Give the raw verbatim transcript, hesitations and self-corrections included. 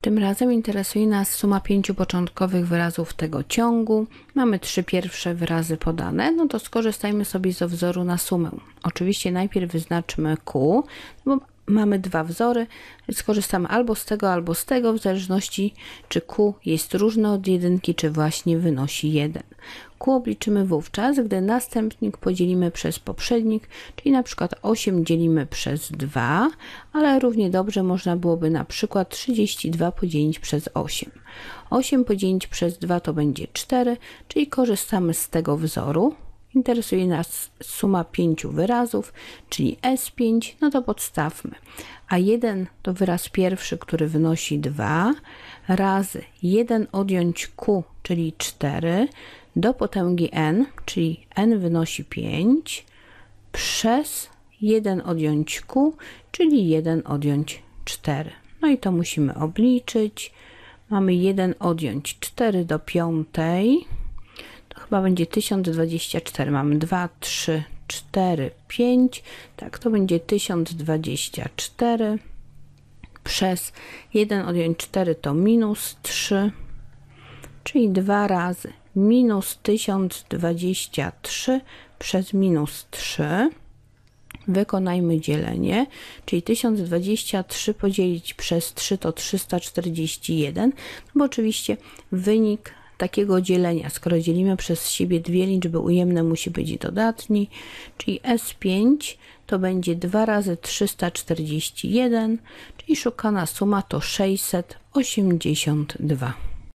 Tym razem interesuje nas suma pięciu początkowych wyrazów tego ciągu. Mamy trzy pierwsze wyrazy podane, no to skorzystajmy sobie ze wzoru na sumę. Oczywiście najpierw wyznaczmy Q, bo mamy dwa wzory, skorzystamy albo z tego, albo z tego, w zależności czy Q jest różne od jedynki, czy właśnie wynosi jeden. Q obliczymy wówczas, gdy następnik podzielimy przez poprzednik, czyli na przykład osiem dzielimy przez dwa, ale równie dobrze można byłoby na przykład trzydzieści dwa podzielić przez osiem. osiem podzielić przez dwa to będzie cztery, czyli korzystamy z tego wzoru. Interesuje nas suma pięciu wyrazów, czyli S pięć, no to podstawmy. A jeden to wyraz pierwszy, który wynosi dwa, razy jeden odjąć Q, czyli cztery, do potęgi n, czyli n wynosi pięć, przez jeden odjąć Q, czyli jeden odjąć cztery. No i to musimy obliczyć. Mamy jeden odjąć cztery do piątej. Chyba będzie tysiąc dwadzieścia cztery. Mamy dwa, trzy, cztery, pięć. Tak, to będzie tysiąc dwadzieścia cztery przez jeden odjąć cztery to minus trzy, czyli dwa razy minus tysiąc dwadzieścia trzy przez minus trzy. Wykonajmy dzielenie, czyli tysiąc dwadzieścia trzy podzielić przez trzy to trzysta czterdzieści jeden, bo oczywiście wynik takiego dzielenia, skoro dzielimy przez siebie dwie liczby ujemne, musi być dodatni, czyli S pięć to będzie dwa razy trzysta czterdzieści jeden, czyli szukana suma to sześćset osiemdziesiąt dwa.